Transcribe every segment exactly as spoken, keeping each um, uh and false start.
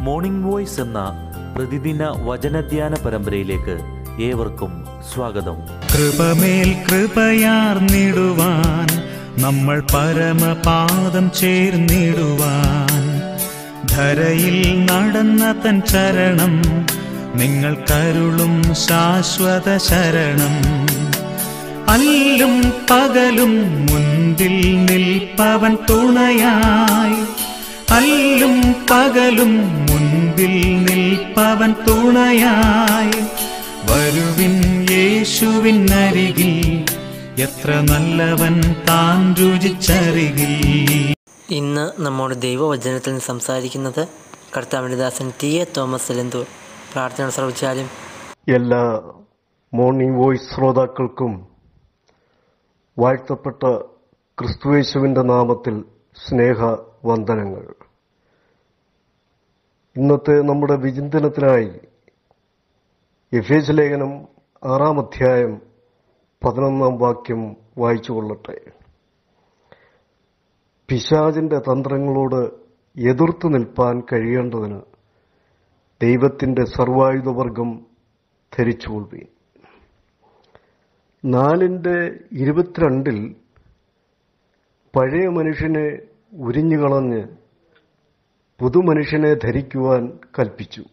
Morning voice എന്ന പ്രതിദിന വചനധ്യാന പരമ്പരയിലേക്ക് ഏവർക്കും സ്വാഗതം. കൃപമേൽ കൃപയാർന്നിടുവാൻ നമ്മൾ പരമപാദം ചേർന്നിടുവാൻ ധരയിൽ നടന്ന തൻ ചരണം നിങ്ങൾ കരുളും ശാശ്വത ശരണം. അല്ലും പകലും മുൻപിൽ നിൽപ്പവൻ തുണയായി, അല്ലും പകലും മുൻപിൽ നിൽപ്പവൻ തുണയായി. വരുവിൻ യേശുവിൻ അരികിൽ, എത്ര നല്ലവൻ താൻ രുചിച്ചരികിൽ. ഇന്ന് നമ്മോട് ദൈവവചനത്തിൽ നിന്ന് സംസാരിക്കുന്നത് കർത്താവിന്റെ ദാസൻ ടി എ തോമസ് എലന്തൂർ. പ്രാർത്ഥന ശ്രവിച്ചാലും. എല്ലാ മോർണിംഗ് വോയ്സ് ശ്രോതാക്കൾക്കും വാഴ്ത്തപ്പെട്ട ക്രിസ്തുയേശുവിന്റെ നാമത്തിൽ സ്നേഹ വന്ദനങ്ങൾ. ഇന്നത്തെ നമ്മുടെ വിചിന്തനത്തിനായി എഫേസ്യ ലേഖനം ആറാം അധ്യായം പതിനൊന്നാം വാക്യം വായിച്ചുകൊള്ളട്ടെ. പിശാചിന്റെ തന്ത്രങ്ങളോട് എതിർത്തു നിൽപ്പാൻ കഴിയേണ്ടതിന് ദൈവത്തിന്റെ സർവായുധവർഗം ധരിച്ചുകൊള്ളുവീൻ. നാലിന്റെ ഇരുപത്തിരണ്ടിൽ പഴയ മനുഷ്യനെ ഉരിഞ്ഞുകളഞ്ഞ് പുതുമനുഷ്യനെ ധരിക്കുവാൻ കൽപ്പിച്ചു.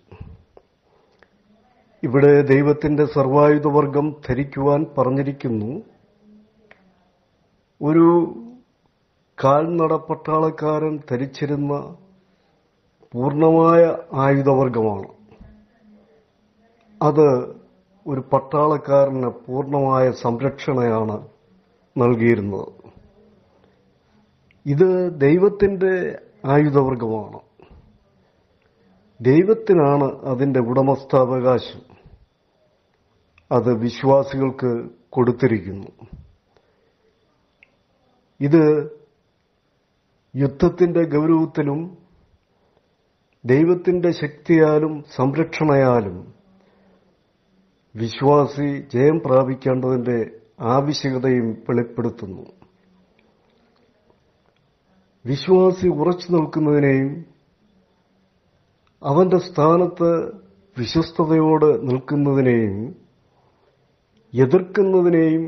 ഇവിടെ ദൈവത്തിന്റെ സർവായുധവർഗം ധരിക്കുവാൻ പറഞ്ഞിരിക്കുന്നു. ഒരു കാൽനട പട്ടാളക്കാരൻ ധരിച്ചിരുന്ന പൂർണ്ണമായ ആയുധവർഗമാണ്. അത് ഒരു പട്ടാളക്കാരന് പൂർണ്ണമായ സംരക്ഷണയാണ് നൽകിയിരുന്നത്. ഇത് ദൈവത്തിന്റെ ആയുധവർഗമാണ്. ദൈവത്തിനാണ് അതിന്റെ ഉടമസ്ഥാവകാശം. അത് വിശ്വാസികൾക്ക് കൊടുത്തിരിക്കുന്നു. ഇത് യുദ്ധത്തിന്റെ ഗൗരവത്തിലും ദൈവത്തിന്റെ ശക്തിയാലും സംരക്ഷണയാലും വിശ്വാസി ജയം പ്രാപിക്കേണ്ടതിന്റെ ആവശ്യകതയും വെളിപ്പെടുത്തുന്നു. വിശ്വാസി ഉറച്ചു നിൽക്കുന്നതിനെയും അവന്റെ സ്ഥാനത്ത് വിശ്വസ്തയോട് നിൽക്കുന്നതിനെയും എതിർക്കുന്നതിനെയും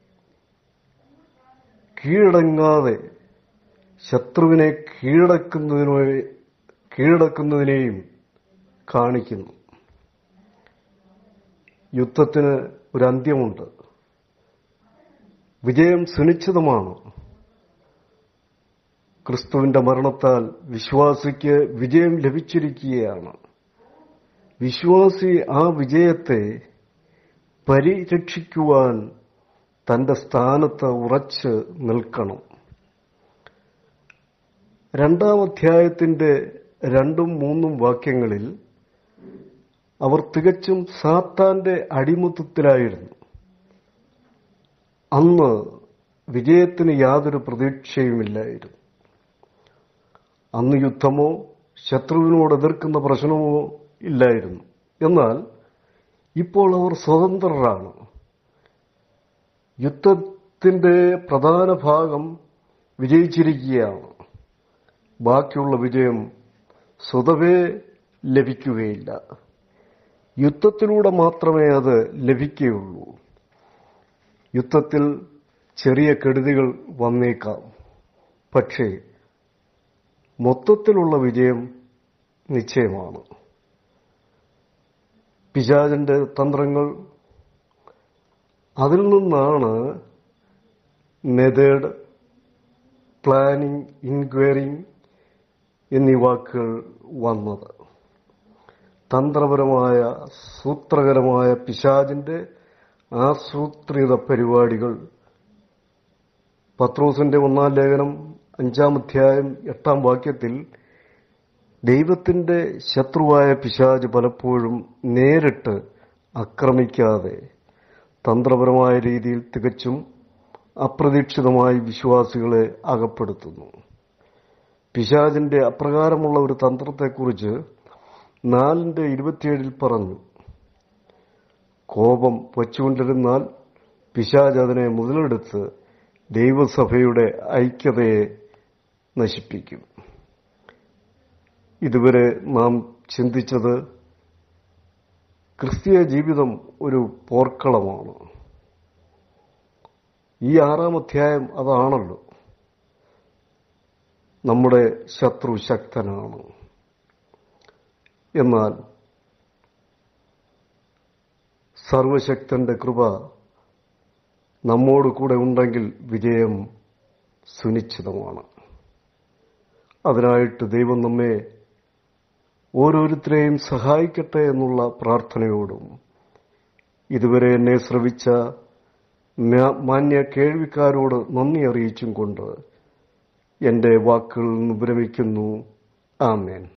കീഴടങ്ങാതെ ശത്രുവിനെ കീഴടക്കുന്നതിനോ കീഴടക്കുന്നതിനെയും കാണിക്കുന്നു. യുദ്ധത്തിന് ഒരു അന്ത്യമുണ്ട്. വിജയം സുനിശ്ചിതമാണ്. ക്രിസ്തുവിന്റെ മരണത്താൽ വിശ്വാസിക്ക് വിജയം ലഭിച്ചിരിക്കുകയാണ്. വിശ്വാസി ആ വിജയത്തെ പരിരക്ഷിക്കുവാൻ തന്റെ സ്ഥാനത്ത് ഉറച്ച് നിൽക്കണം. രണ്ടാം അധ്യായത്തിന്റെ രണ്ടും മൂന്നും വാക്യങ്ങളിൽ അവർ തികച്ചും സാത്താന്റെ അടിമത്തത്തിലായിരുന്നു. അന്ന് വിജയത്തിന് യാതൊരു പ്രതീക്ഷയുമില്ലായിരുന്നു. അന്ന് യുദ്ധമോ ശത്രുവിനോട് എതിർക്കുന്ന പ്രശ്നമോ ഇല്ലായിരുന്നു. എന്നാൽ ഇപ്പോൾ അവർ സ്വതന്ത്രരാണ്. യുദ്ധത്തിന്റെ പ്രധാന ഭാഗം വിജയിച്ചിരിക്കുകയാണ്. ബാക്കിയുള്ള വിജയം സ്വതവേ ലഭിക്കുകയില്ല. യുദ്ധത്തിലൂടെ മാത്രമേ അത് ലഭിക്കുകയുള്ളൂ. യുദ്ധത്തിൽ ചെറിയ കെടുതികൾ വന്നേക്കാം. പക്ഷേ മൊത്തത്തിലുള്ള വിജയം നിശ്ചയമാണ്. പിശാചിന്റെ തന്ത്രങ്ങൾ, അതിൽ നിന്നാണ് മെത്തേഡ്, പ്ലാനിംഗ്, ഇൻക്വയറിംഗ് എന്നീ വാക്കുകൾ വന്നത്. തന്ത്രപരമായ സൂത്രകരമായ പിശാചിന്റെ ആസൂത്രിത പരിപാടികൾ പത്രോസിന്റെ ഒന്നാം ലേഖനം അഞ്ചാം അധ്യായം എട്ടാം വാക്യത്തിൽ ദൈവത്തിന്റെ ശത്രുവായ പിശാച് പലപ്പോഴും നേരിട്ട് ആക്രമിക്കാതെ തന്ത്രപരമായ രീതിയിൽ തികച്ചും അപ്രതീക്ഷിതമായി വിശ്വാസികളെ അകപ്പെടുത്തുന്നു. പിശാചിന്റെ അപ്രകാരമുള്ള ഒരു തന്ത്രത്തെക്കുറിച്ച് നാലിന്റെ ഇരുപത്തിയേഴിൽ പറഞ്ഞു, കോപം വച്ചുകൊണ്ടിരുന്നാൽ പിശാച് അതിനെ മുതലെടുത്ത് ദൈവസഭയുടെ ഐക്യതയെ നശിപ്പിക്കും. ഇതുവരെ നാം ചിന്തിച്ചത് ക്രിസ്തീയ ജീവിതം ഒരു പോർക്കളമാണ്. ഈ ആറാം അധ്യായം അതാണല്ലോ. നമ്മുടെ ശത്രു ശക്തനാണ്. എന്നാൽ സർവശക്തന്റെ കൃപ നമ്മോട് കൂടെ ഉണ്ടെങ്കിൽ വിജയം സുനിശ്ചിതമാണ്. അതിനായിട്ട് ദൈവം നമ്മെ ഓരോരുത്തരെയും സഹായിക്കട്ടെ എന്നുള്ള പ്രാർത്ഥനയോടും ഇതുവരെ എന്നെ ശ്രവിച്ച മാന്യ കേൾവിക്കാരോട് നന്ദി അറിയിച്ചും കൊണ്ട് എന്റെ വാക്കുകളിൽ നിന്ന് വിരമിക്കുന്നു. ആമേൻ.